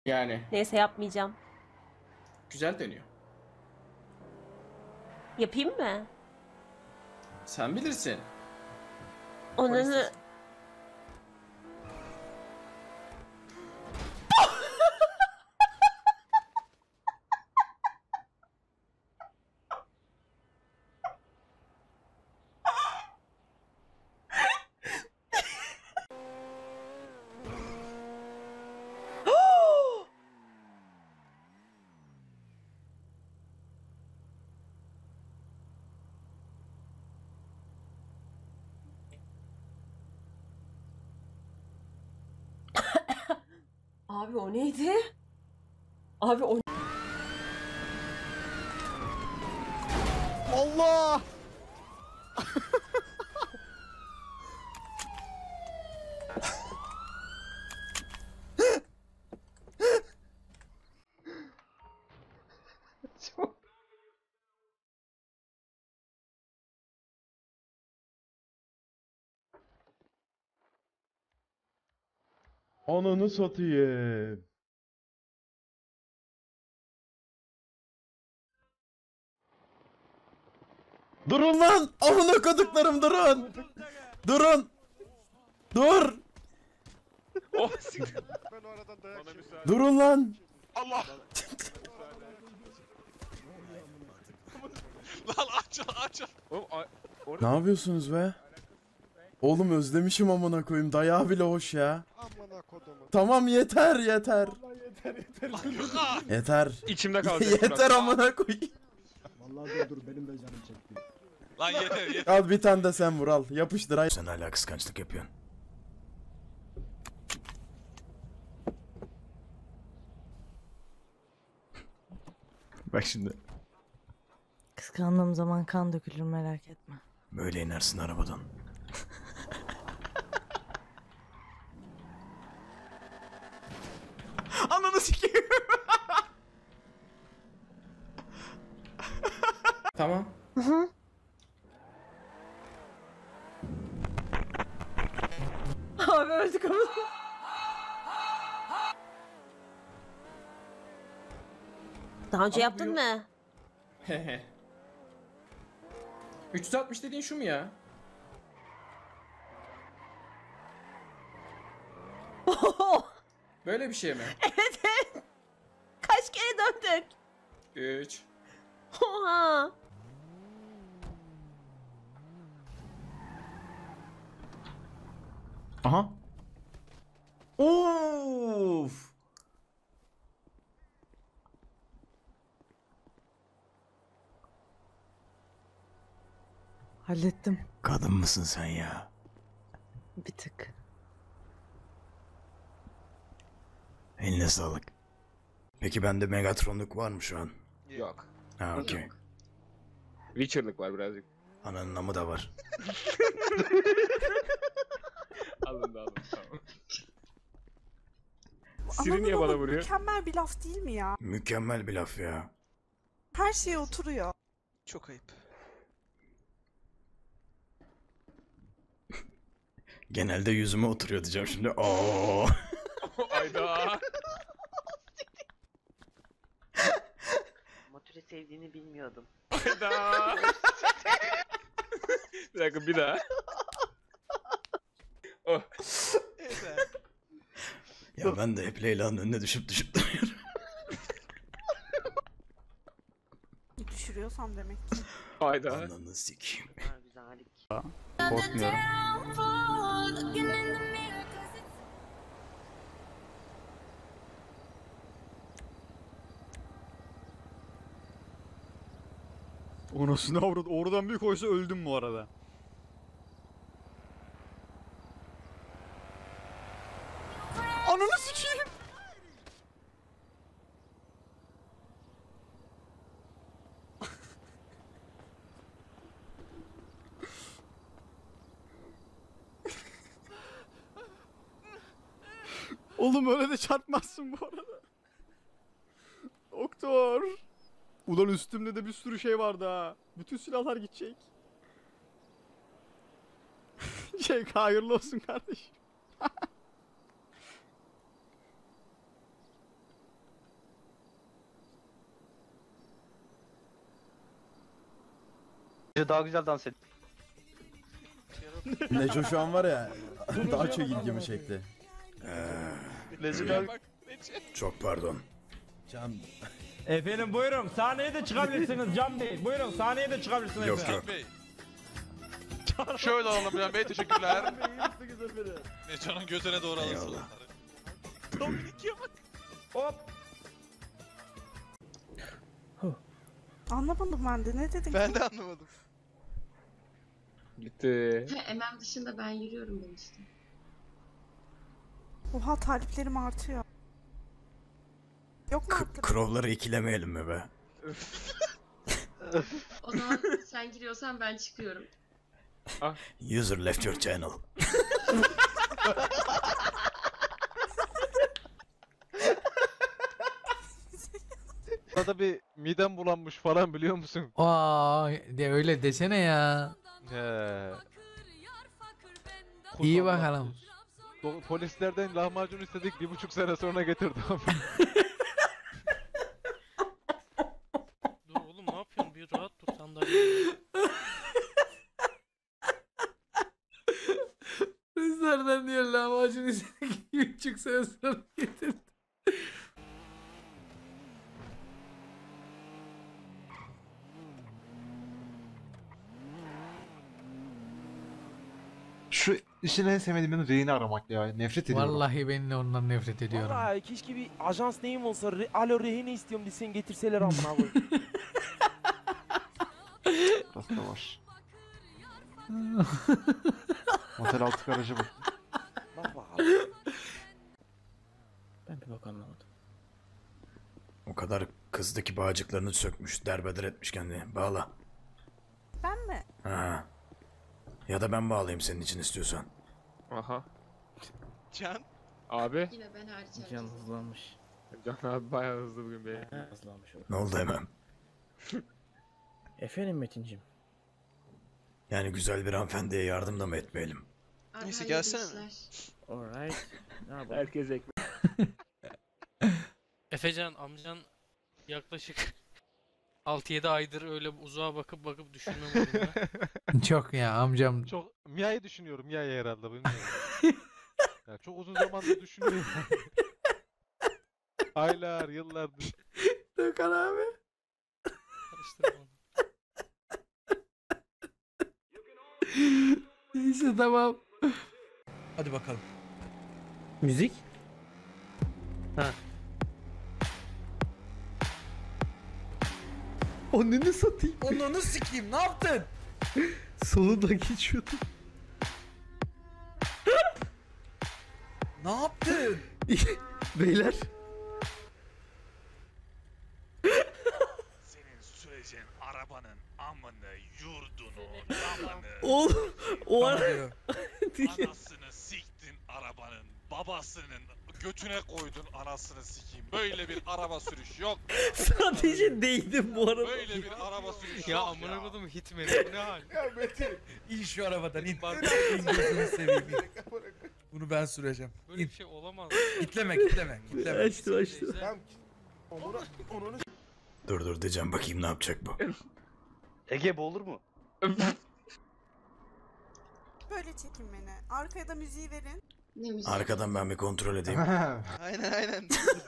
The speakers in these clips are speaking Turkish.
Yani Neyse yapmayacağım. güzel deniyor. Yapayım mı? Sen bilirsin. Onu Polistisin. Abi o neydi? Abi o Allah! Çok... Ananı satayım. Durun lan! Amına koduklarım durun! Durun! Dur! Oh siktir. Ben o aradan dayak yedim. Durun lan! Allah. Lan aç. Oğlum Ne yapıyorsunuz be? Oğlum özlemişim amına koyayım. Dayağı bile hoş ya. Amına kodumu. Tamam yeter yeter. Yeter. İçimde kalacak. Yeter amına koyayım. Vallahi dur benim de canım çekti. Lan yeter. Al bir tane de sen vur al. Yapıştır ay. Sen hala kıskançlık yapıyorsun. Bak şimdi. Kıskandığım zaman kan dökülür, merak etme. Böyle inersin arabadan. Ananı sikeyim. Tamam. abi öldük ama. Daha önce Abi yaptın bu- mı? Hehe. 360 dediğin şu mu ya? Böyle bir şey mi? Evet. Kaç kere döndük? 3. Oha. Aha. Of. Hallettim. Kadın mısın sen ya? Bir tık. Eline sağlık. Peki bende Megatron'luk var mı şu an? Yok. Ha okey. Witcher'lık var birazcık. Ananın namı da var. Alın tamam. Siri niye bana vuruyor? Mükemmel bir laf değil mi ya? Mükemmel bir laf ya. Her şeye oturuyor. Çok ayıp. Genelde yüzüme oturuyor diyeceğim şimdi. Oo. Ayda. Motoru sevdiğini bilmiyordum. Ayda. Bir dakika bir daha. Oh. Ya ben de hep Leyla'nın önüne düşüp duruyorum. Düşürüyorsam demek ki. Ayda. Ananı sikeyim. Ha, güzellik. Korkmuyorum. Orasını avradı. Oradan bir koysa öldüm bu arada. Ananı sikeyim. Oğlum öyle de çarpmazsın bu arada. Doktor. Ulan üstümde de bir sürü şey vardı ha. Bütün silahlar gidecek. Hayırlı olsun kardeşim. Daha güzel dans et. Neco şu an var ya daha çok ilgimi çekti. Çok pardon. Can Efendim buyurun sahneye de çıkabilirsiniz Can Bey. Buyurun sahneye de çıkabilirsiniz. Yok yok. Şöyle alalım Can Bey, teşekkürler. Neco'nun gözüne doğru alırsın Eyvallah. Hop. Anlamadım ben de. Ne dedin? Ben de anlamadım. Bitti. Emem dışında ben yürüyorum demiştim. Oha taliplerim artıyor. Yok mu artık? Crow'ları ikilemeyelim mi be? O zaman sen giriyorsan ben çıkıyorum. User left your channel. Arada bir midem bulanmış falan biliyor musun? De öyle desene ya. He. İyi bakalım. Polislerden lahmacun istedik, 1,5 sene sonra getirdi abi. Dur oğlum ne yapıyorsun? Bir rahat dur sandalyede. Kızlardan diyor lahmacun istedik. 3,5 sene sonra getirdi. Şu işin en sevmediğim yanı rehini aramak ya. Nefret ediyorum. Vallahi ben de ondan nefret ediyorum. Vallahi keşke bir ajans neyim olsa alo rehine istiyorum desen getirseler amına koyayım. Burası da var. Motel altı garajı bak. Bak bakalım. Ben bir bak anlamadım. O kadar kızdı ki bağcıklarını sökmüş, derbeder etmiş kendini. Bağla. Ben mi? Ha. Ya da ben bağlayayım senin için istiyorsan. Aha. Can. Abi. Yine ben hariç Can hızlanmış. Can abi bayağı hızlı bugün be. Hızlanmış. Ne oldu hemen? Efendim Metincim. Yani güzel bir hanımefendiye yardım da mı etmeyelim? Neyse, gelsene. Alright. Ne yapalım? Herkes ekmek. Efecan amcan yaklaşık 6-7 aydır öyle uzağa bakıp düşünme modunda. Çok ya amcam. Çok Mia'yı düşünüyorum. Mia'yı herhalde bilmiyorum. Ya çok uzun zamandır düşünüyorum. Aylar, yıllardır. Gökhan abi. Karıştırma onu. Neyse tamam. Hadi bakalım. Müzik? Ha. Onunu satayım. Onunu sikeyim ne yaptın? Solundan geçiyordum. Ne yaptın? Beyler. Senin süreceğin arabanın amını, yurdunu, damını, Oğlum o ara. anasını siktin arabanın, babasının götüne koydun anasını sikeyim. Böyle bir araba sürüş yok. Sadece değdim bu arada. Böyle bir araba sürüş Ya yok amına ya. kodum hitmedi bu ne hal? Ya Metin in şu arabadan in. İn gözünü seveyim in. Bunu ben süreceğim. Böyle bir şey olamaz. Kitleme. Açtı. Dur diyeceğim bakayım ne yapacak bu. Ege bu olur mu? Böyle çekin beni. Arkaya da müziği verin. Ne müzik? Arkadan ben bir kontrol edeyim. Aynen.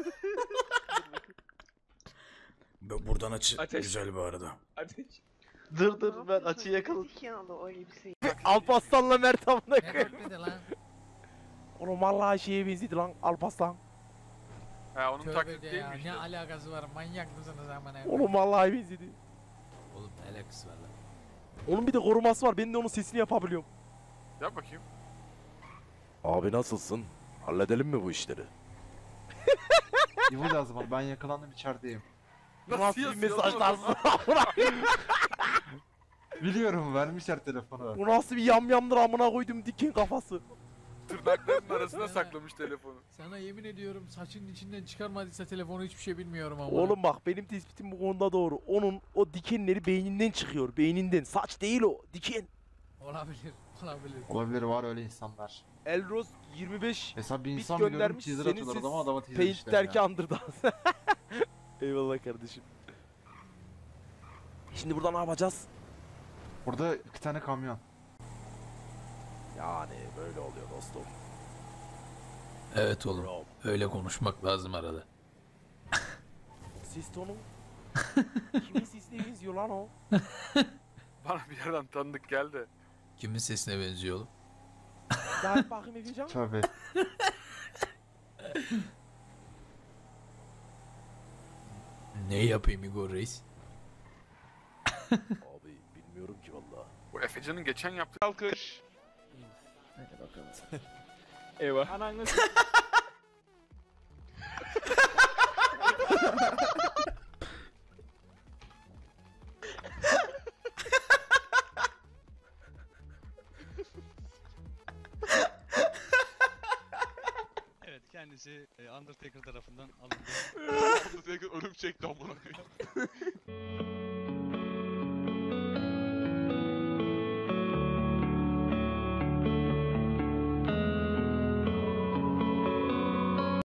Buradan açı Ateş. güzel bu arada. Ateş. Dur ben açıyı yakaladım. O elbiseyi. Alparslan'la Mert amına Ne koyayım. bekledi lan? Oğlum vallahi şeye benzedi lan Alparslan. Ha onun Tövbe taklidi de ya değilmiş. ne alakası var manyak mısınız amına? Oğlum vallahi benzedi. Oğlum ne alakası var lan? Onun bir de koruması var. Ben de onun sesini yapabiliyorum. Yap bakayım. Abi nasılsın? Halledelim mi bu işleri? İvo lazım abi, ben yakalandım içerideyim. Nasıl bir mesajlarsın? Biliyorum, vermişler telefonu. Bu nasıl bir yamyamdır amına koydum diken kafası. Tırnaklarının arasına saklamış telefonu. Sana yemin ediyorum saçının içinden çıkarmadıysa telefonu hiçbir şey bilmiyorum ama. Oğlum bak benim tespitim bu konuda doğru. Onun o dikenleri beyninden çıkıyor. Beyninden. Saç değil o. Diken. Olabilir. Olabilir, var öyle insanlar. Elros 25 Mesela bir bit insan biliyorum, göndermiş. teaser Senin atıyorlar ses adama, adama teaser Paint işler derken ya. Underdance. Eyvallah kardeşim. Şimdi burada ne yapacağız? Burada 2 tane kamyon. Yani böyle oluyor dostum. Evet oğlum. Öyle konuşmak lazım arada. Ses tonu. Kimin sesine benziyor lan o? Bana bir yerden tanıdık geldi. Kimin sesine benziyor oğlum? Gel bakayım Efecan. Tabii. Ne yapayım Igor Reis? Abi bilmiyorum ki valla. Bu Efecan'ın geçen yaptığı Alkış. Hadi bakalım. Eyvah. Ananı Evet kendisi Undertaker tarafından alındı. Undertaker ölüm çekti amına koyayım.